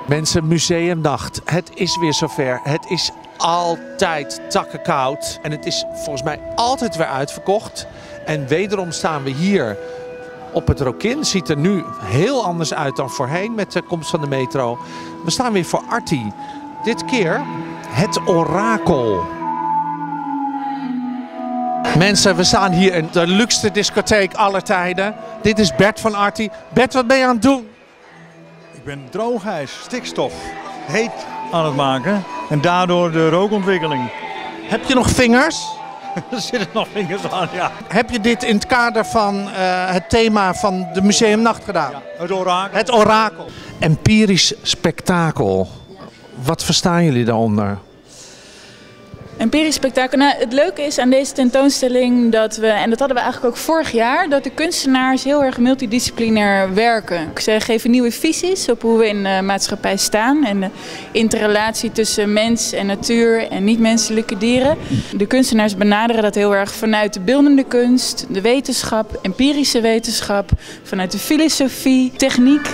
Mensen, museumnacht. Het is weer zover. Het is altijd takkenkoud. En het is volgens mij altijd weer uitverkocht. En wederom staan we hier op het Rokin. Ziet er nu heel anders uit dan voorheen met de komst van de metro. We staan weer voor Arti. Dit keer het Orakel. Mensen, we staan hier in de luxste discotheek aller tijden. Dit is Bert van Arti. Bert, wat ben je aan het doen? Ik ben droogijs, stikstof, heet aan het maken en daardoor de rookontwikkeling. Heb je nog vingers? Er zitten nog vingers aan, ja. Heb je dit in het kader van het thema van de museumnacht gedaan? Ja, het orakel. Het orakel. Empirisch spektakel. Wat verstaan jullie daaronder? Empirisch spektakel. Nou, het leuke is aan deze tentoonstelling dat we, en dat hadden we eigenlijk ook vorig jaar, dat de kunstenaars heel erg multidisciplinair werken. Ze geven nieuwe visies op hoe we in de maatschappij staan en de interrelatie tussen mens en natuur en niet-menselijke dieren. De kunstenaars benaderen dat heel erg vanuit de beeldende kunst, de wetenschap, empirische wetenschap, vanuit de filosofie, techniek.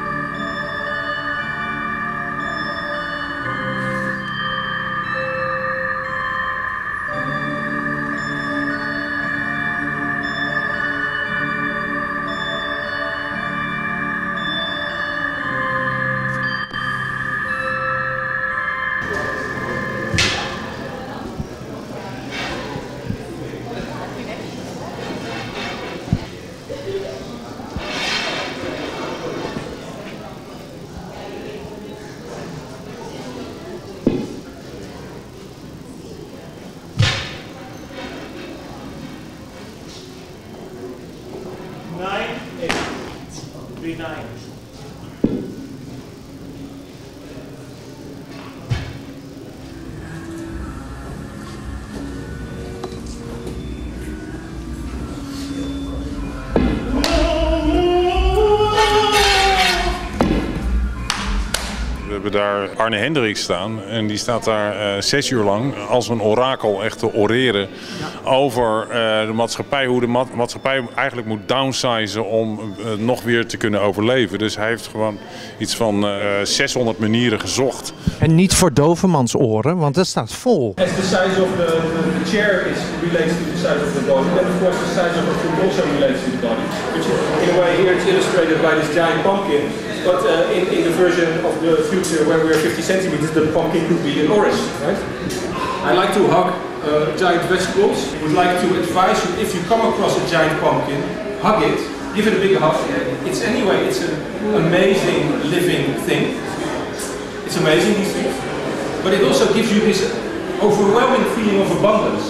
We hebben daar Arne Hendricks staan en die staat daar 6 uur lang als een orakel echt te oreren over de maatschappij. Hoe de maatschappij eigenlijk moet downsizen om nog weer te kunnen overleven. Dus hij heeft gewoon iets van 600 manieren gezocht. En niet voor dovemans oren, want dat staat vol. As the size of the chair relates to the size of the body, then of course the size of the foot also relates to the body. Which in a way here it's illustrated by this giant pumpkin. But in the version of the future where we're 50 centimeters, the pumpkin could be an orange, right? I like to hug giant vegetables. I would like to advise you, if you come across a giant pumpkin, hug it, give it a big hug. It's an amazing living thing. It's amazing, these things. But it also gives you this overwhelming feeling of abundance.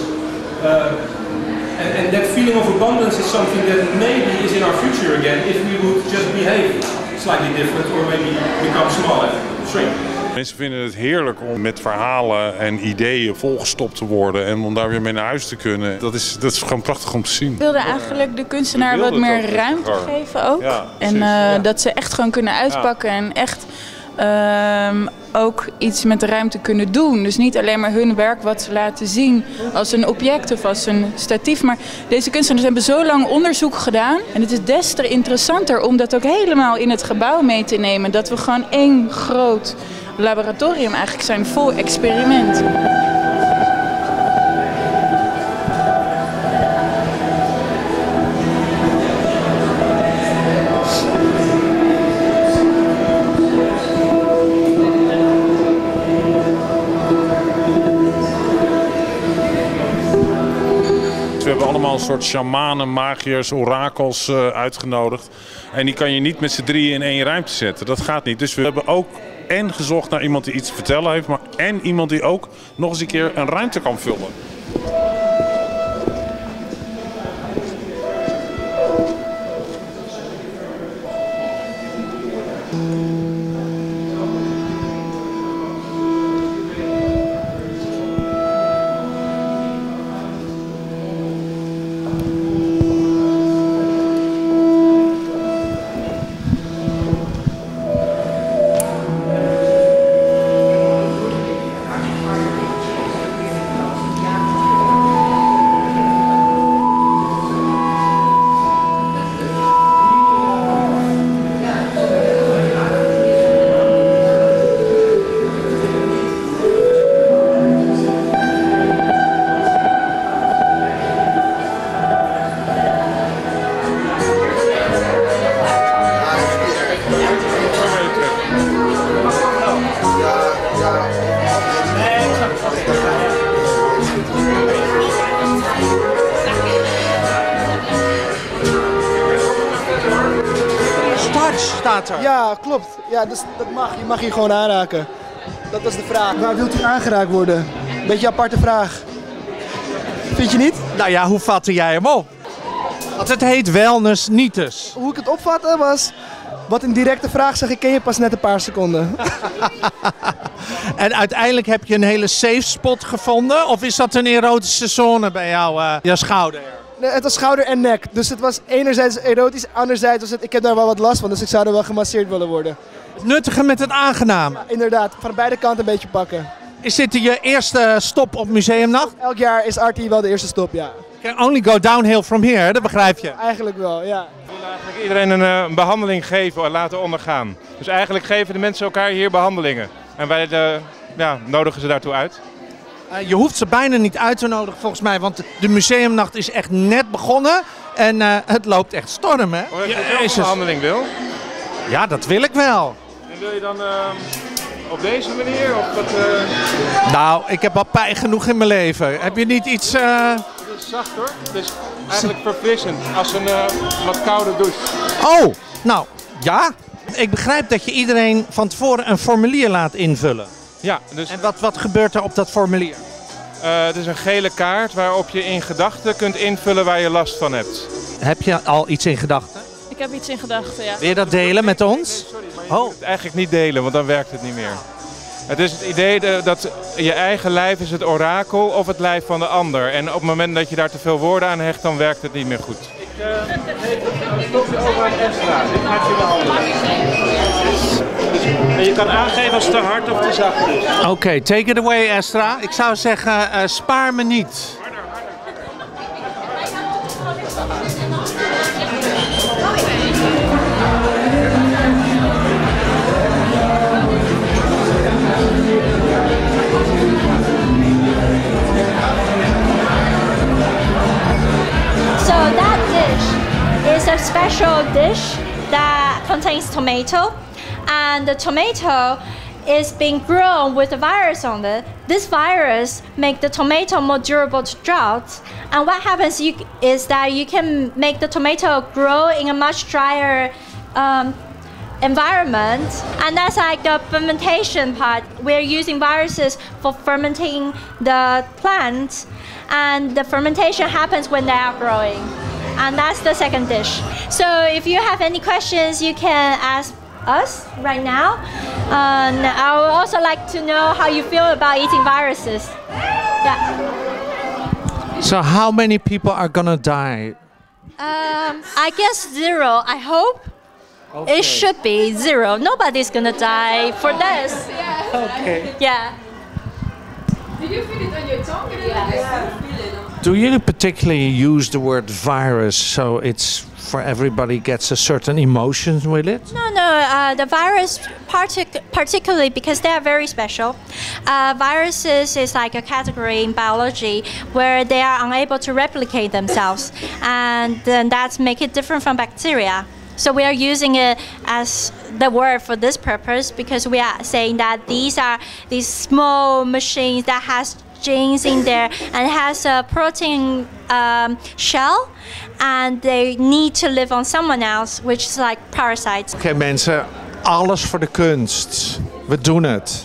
And that feeling of abundance is something that maybe is in our future again if we would just behave slightly different or maybe become smaller, shrink. Mensen vinden het heerlijk om met verhalen en ideeën volgestopt te worden en om daar weer mee naar huis te kunnen. Dat is gewoon prachtig om te zien. We wilden eigenlijk de kunstenaar wat meer ruimte geven ook. Ja, en dat ze echt gewoon kunnen uitpakken en echt ook iets met de ruimte kunnen doen. Dus niet alleen maar hun werk wat ze laten zien als een object of als een statief. Maar deze kunstenaars hebben zo lang onderzoek gedaan. En het is des te interessanter om dat ook helemaal in het gebouw mee te nemen. Dat we gewoon één groot laboratorium eigenlijk zijn vol experiment. We hebben allemaal een soort shamanen, magiërs, orakels uitgenodigd. En die kan je niet met z'n drieën in één ruimte zetten. Dat gaat niet. Dus we hebben ook en gezocht naar iemand die iets te vertellen heeft, maar en iemand die ook nog eens een keer een ruimte kan vullen. touch staat er. Ja, klopt. Ja, dus dat mag. Je mag hier gewoon aanraken. Dat was de vraag. Waar wilt u aangeraakt worden? Beetje een aparte vraag. Vind je niet? Nou ja, hoe vatte jij hem op? Want het heet wellness nitus. Hoe ik het opvatte was... Wat een directe vraag zeg ik, ken je pas net een paar seconden. En uiteindelijk heb je een hele safe spot gevonden? Of is dat een erotische zone bij jou, jouw schouder? Nee, het was schouder en nek. Dus het was enerzijds erotisch, anderzijds was het... Ik heb daar wel wat last van, dus ik zou er wel gemasseerd willen worden. Het nuttige met het aangename. Ja, inderdaad, van beide kanten een beetje pakken. Is dit je eerste stop op museumnacht? Elk jaar is RT wel de eerste stop, ja. Can only go downhill from here, dat begrijp je. Eigenlijk wel, ja. We willen eigenlijk iedereen een behandeling geven en laten ondergaan. Dus eigenlijk geven de mensen elkaar hier behandelingen. En wij nodigen ze daartoe uit. Je hoeft ze bijna niet uit te nodigen volgens mij, want de museumnacht is echt net begonnen. En het loopt echt storm, hè? Als je zelf een behandeling wil. Ja, dat wil ik wel. En wil je dan op deze manier? Of wat, Nou, ik heb al pijn genoeg in mijn leven. Heb je niet iets... Het is zacht hoor. Het is eigenlijk verfrissend als een wat koude douche. Oh, nou, ja. Ik begrijp dat je iedereen van tevoren een formulier laat invullen. Ja, dus... En wat gebeurt er op dat formulier? Het is een gele kaart waarop je in gedachten kunt invullen waar je last van hebt. Heb je al iets in gedachten? Ik heb iets in gedachten, ja. Wil je dat delen met ons? Sorry, maar je moet het eigenlijk niet delen, want dan werkt het niet meer. Het is het idee dat je eigen lijf is het orakel of het lijf van de ander. En op het moment dat je daar te veel woorden aan hecht, dan werkt het niet meer goed. Ik geef een stokje over aan Estra. Dit gaat je behandelen. En je kan aangeven als het te hard of te zacht is. Oké, take it away Estra. Ik zou zeggen, spaar me niet. So that dish is a special dish that contains tomato, and the tomato is being grown with a virus on it. This virus makes the tomato more durable to drought. And what happens is that you can make the tomato grow in a much drier environment, and that's like the fermentation part. We're using viruses for fermenting the plant, and the fermentation happens when they are growing, and that's the second dish. So if you have any questions, you can ask us right now. And I would also like to know how you feel about eating viruses. Yeah. So how many people are gonna die? I guess 0. I hope. Okay. It should be 0. Nobody's gonna die for this. Okay. Yeah. Did you feel it on your tongue? Do you particularly use the word virus so it's for everybody gets a certain emotion with it? No. The virus, particularly because they are very special. Viruses is like a category in biology where they are unable to replicate themselves, and then that's make it different from bacteria. So we are using it as the word for this purpose because we are saying that these are these small machines that has genes in there and has a protein shell, and they need to live on someone else, which is like parasites. Oké, mensen, alles voor de kunst. We doen het.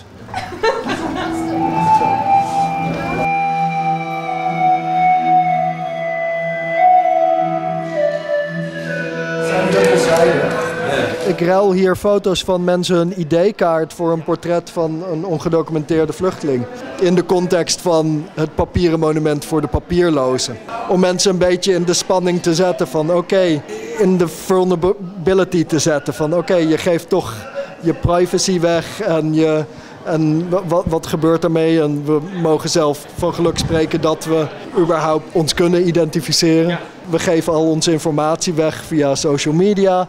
Ik ruil hier foto's van mensen een ID-kaart voor een portret van een ongedocumenteerde vluchteling. In de context van het papieren monument voor de papierlozen. Om mensen een beetje in de spanning te zetten van oké, in de vulnerability te zetten van oké, je geeft toch je privacy weg en wat gebeurt ermee? En we mogen zelf van geluk spreken dat we überhaupt ons kunnen identificeren. Ja. We geven al onze informatie weg via social media.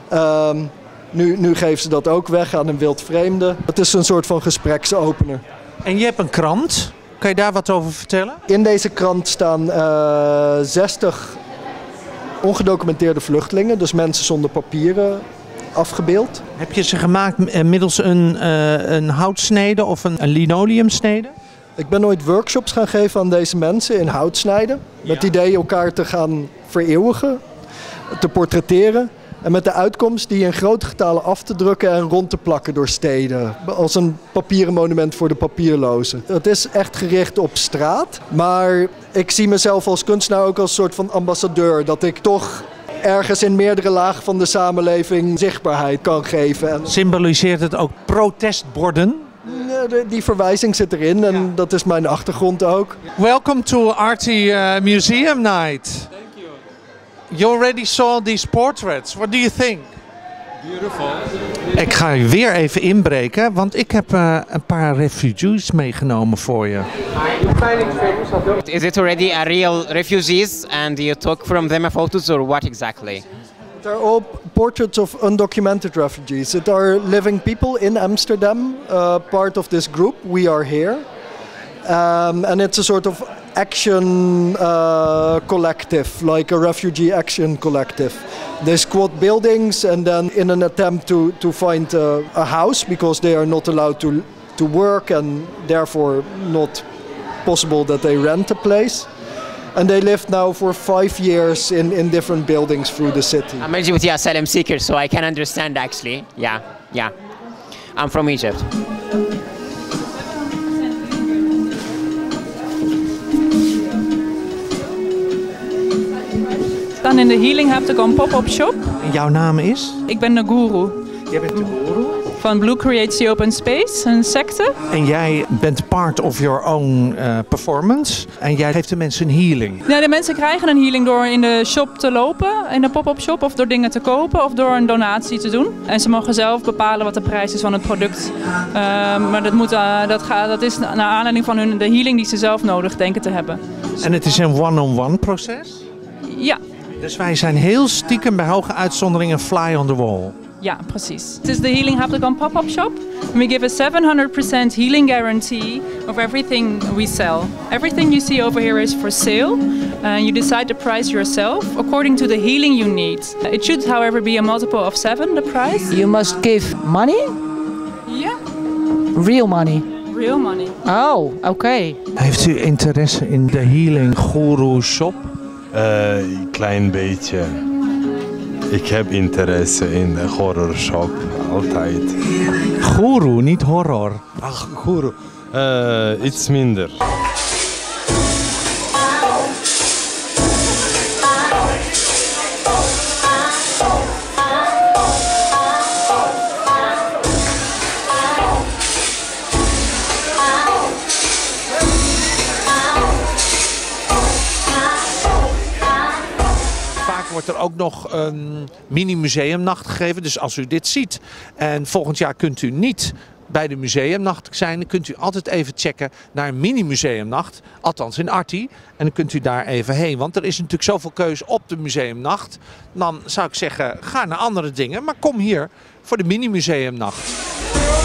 Nu geven ze dat ook weg aan een wildvreemde. Het is een soort van gespreksopener. En je hebt een krant. Kan je daar wat over vertellen? In deze krant staan 60 ongedocumenteerde vluchtelingen. Dus mensen zonder papieren afgebeeld. Heb je ze gemaakt middels een houtsnede of een linoleumsnede? Ik ben ooit workshops gaan geven aan deze mensen in houtsnijden. Met het idee elkaar te gaan vereeuwigen, te portretteren. En met de uitkomst die in grote getalen af te drukken en rond te plakken door steden. Als een papieren monument voor de papierlozen. Het is echt gericht op straat. Maar ik zie mezelf als kunstenaar ook als een soort van ambassadeur. Dat ik toch ergens in meerdere lagen van de samenleving zichtbaarheid kan geven. En symboliseert het ook protestborden? Die verwijzing zit erin en dat is mijn achtergrond ook. Welcome to Artie Museum Night. Thank you. You already saw these portraits. What do you think? Beautiful. Ik ga je weer even inbreken, want ik heb een paar refugees meegenomen voor je. Is it already a real refugees and you took from them photos or what exactly? They're all portraits of undocumented refugees. It are living people in Amsterdam, part of this group, We Are Here. And it's a sort of action collective, like a refugee action collective. They squat buildings and then in an attempt to find a house, because they are not allowed to work and therefore not possible that they rent a place. And they lived now for 5 years in different buildings through the city. I'm LGBT asylum seeker, so I can understand actually. Yeah. I'm from Egypt. Dan in de Healing Hapticon pop-up shop. En jouw naam is? Ik ben de guru. Jij bent de guru? Van Blue Creates the Open Space, een secte. En jij bent part of your own performance. En jij geeft de mensen een healing. Ja, de mensen krijgen een healing door in de shop te lopen, in de pop-up shop, of door dingen te kopen of door een donatie te doen. En ze mogen zelf bepalen wat de prijs is van het product. Maar dat is naar aanleiding van de healing die ze zelf nodig denken te hebben. En het is een one-on-one proces? Ja. Dus wij zijn heel stiekem bij hoge uitzonderingen fly on the wall. Ja, precies. Het is de Healing Hapticon pop-up shop. We give a 700% healing guarantee of everything we sell. Everything you see over here is for sale. You decide the price yourself according to the healing you need. It should, however, be a multiple of 7, the price. You must give money? Yeah. Real money? Real money. Oh, oké. Heeft u interesse in de Healing Guru shop? Klein beetje. Ik heb interesse in de horror shop, altijd. Guru, niet horror. Ach, guru. Iets minder. Wordt er ook nog een mini-museumnacht gegeven. Dus als u dit ziet en volgend jaar kunt u niet bij de museumnacht zijn, dan kunt u altijd even checken naar een mini-museumnacht. Althans in Artie. En dan kunt u daar even heen. Want er is natuurlijk zoveel keus op de museumnacht. Dan zou ik zeggen, ga naar andere dingen. Maar kom hier voor de mini-museumnacht.